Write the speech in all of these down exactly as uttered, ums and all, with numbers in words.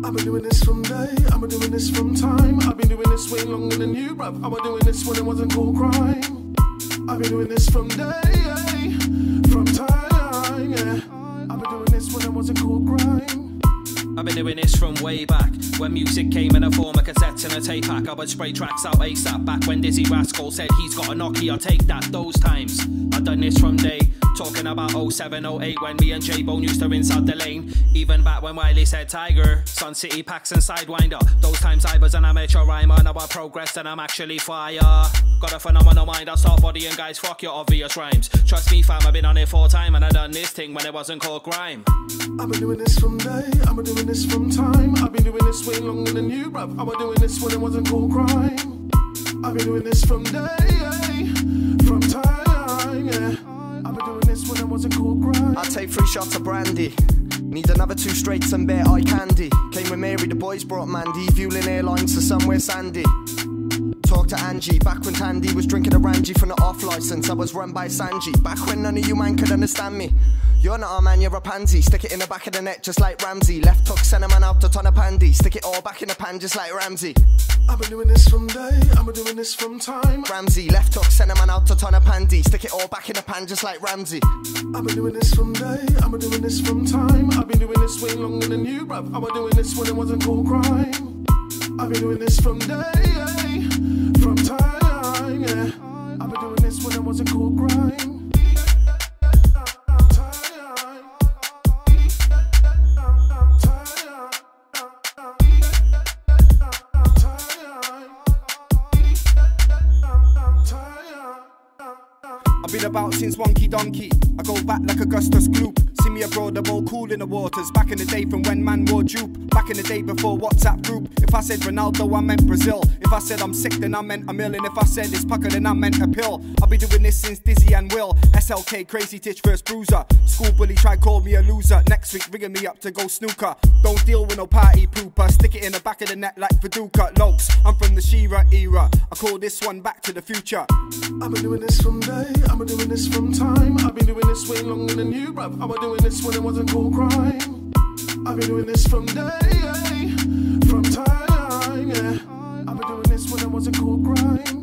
I've been doing this from day, I've been doing this from time. I've been doing this way longer than you, bruv. I've been doing this when it wasn't cool crime. I've been doing this from day, from time, yeah. I've been doing this when it wasn't cool crime. I've been doing this from way back, when music came in a form of cassettes and a tape pack. I would spray tracks out ASAP, back when Dizzy Rascal said he's got a Nokia, take that. Those times, I've done this from day, talking about oh seven, oh eight, when me and J-Bone used to rinse out the lane. Even back when Wiley said Tiger, Sun City Packs and Sidewinder. Those times I was an amateur rhymer, now I progressed and I'm actually fire. Got a phenomenal mind, I start bodying guys, fuck your obvious rhymes. Trust me fam, I've been on it full time and I done this thing when it wasn't called grime. I've been doing this from day, I've been doing this from time. I've been doing this way longer than you, bruv. I've been doing this when it wasn't called crime. I've been doing this from day, from time, yeah. I've been doing this when it wasn't called crime. I take three shots of brandy. Need another two straights and bare eye candy. Came with Mary, the boys brought Mandy. Fueling airlines to somewhere sandy. Talk to Angie, back when Tandy was drinking a Ranji from the off license. I was run by Sanji, back when none of you man could understand me. You're not a man, you're a pansy. Stick it in the back of the net just like Ramsey. Left hook, send a man out a ton of pandy. Stick it all back in the pan just like Ramsey. I've been doing this from day, I've been doing this from time. Ramsey, left hook, send a man out a ton of pandy. Stick it all back in the pan just like Ramsey. I've been doing this from day, I've been doing this from time. I've been doing this way longer than you, bruv. I've been doing this when it wasn't called crime. I've been doing this from day, from time, yeah. I've been doing this when it wasn't called crime. I've been about since Wonky Donkey. I go back like Augustus Gloop. See me abroad, I'm all cool in the waters. Back in the day from when man wore jupe. Back in the day before WhatsApp group. If I said Ronaldo, I meant Brazil. If I said I'm sick, then I meant a mill. And if I said it's pucker, then I meant a pill. I've been doing this since Dizzy and Will. S L K, Crazy Titch first bruiser. School bully try call me a loser. Next week ringing me up to go snooker. Don't deal with no party pooper. Stick it in the back of the net like Viduka. Lokes, I'm from the She-Ra era. I call this one Back to the Future. I've been doing this from day, I've been doing this from time. I've been doing this way longer than you, bruv. I've been doing this when it wasn't called crime. I've been doing this from day, from time, yeah. I've been doing this when it wasn't called crime.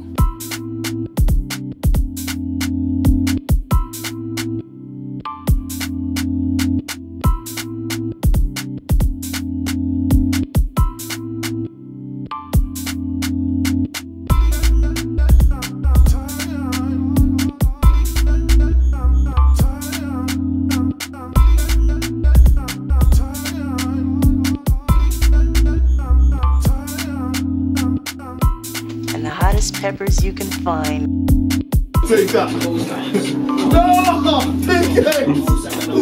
Peppers you can find. Take that. No! Take it!